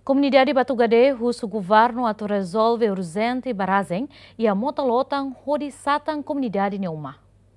Comunidade Batugade, o governo atu resolve urgente barazem e a motalotan hodi satan comunidade neuma.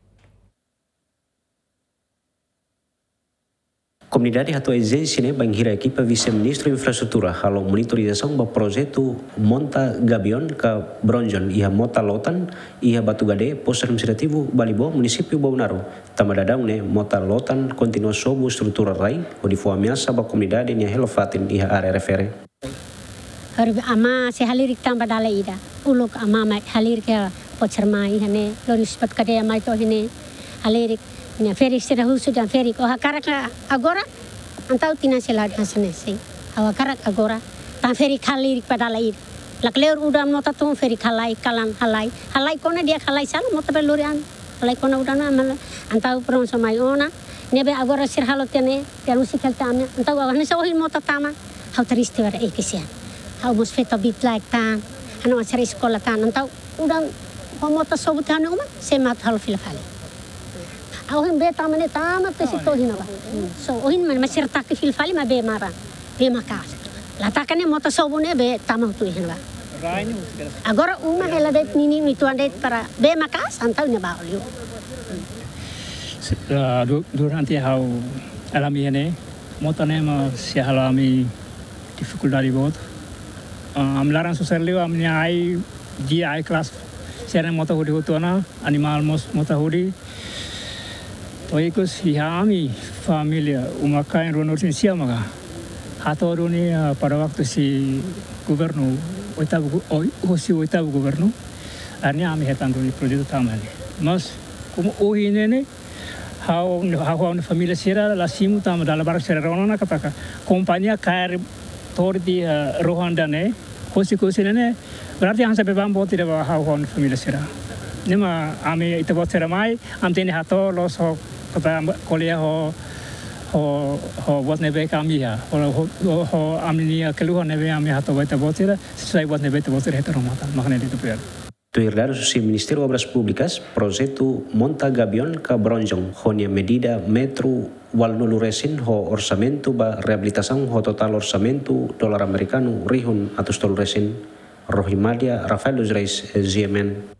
Comunidade atu agência banghira equipa vice-ministro infraestrutura halo monitorização do projeto Monta Gabion ka Bronjon ia motalotan ia Batugade pos administrativo Balibo município Baunaro tamadadang ne motalotan continua sobo estrutura rai odi fo ameaça ba comunidade nia helofatin ia área refere. Ama se halirik tamba dala ida uluk ama halirik pocermai hane loris pat kade amai to hene halirik nya feri sira husu dan feri ko hakarak agora antau tina selad hasane sei hakarak agora tan feri halirik padala ida lakleur udan mota tu feri khalai kalan halai kona dia khalai sal mota belurian halai kona udan amal antau pron somai ona nebe agora sir halotene dia musikal tame antau agora se ohin mota tama hau triste war ekisian hau mus feto bit like tan anu asari sekolah tan antau udan mota sobutan uma se mat hal filfali ohin be tamane tamat te sitohin ba so ohin man masirta ke filfali ma be mara be makas latakane mota sobune be tamam tu hin ba agora uma ela det nini mitu ande para be makas antau ne ba olio durante hau alami ene mota ne ma se alami dificuldade bot am larang susah leo am ni ai di ai kelas sere mota hudi hutuna animal mota hudi toiko si ami familia umakain ronor sia maka hato ni pada waktu si gubernur oitabu gubernur arni ami hetan roni proyek tamali mas como ohine hau familia sira la simu tam dalam barak sira ronona kataka kompanya kair tordi rohandane kosi ne berarti han sampai bambo tidak bawa hau familia sira nema ami itu buat sira mai am tini hato los kata kuliah ho buat nebe kami ya ho amni keluhan nebe ami hato buat sira sesuai buat nebe buat sira heteromata makanya itu biar. Tu herdar si Ministério Obras Públicas, projeto Monta Gabion ka Bronjong, honia medida metro walnulu resin ho orçamento ba reabilitação ho total orçamento dolar americano rihun atus tol resin Rohimadia Rafael Reis GMN.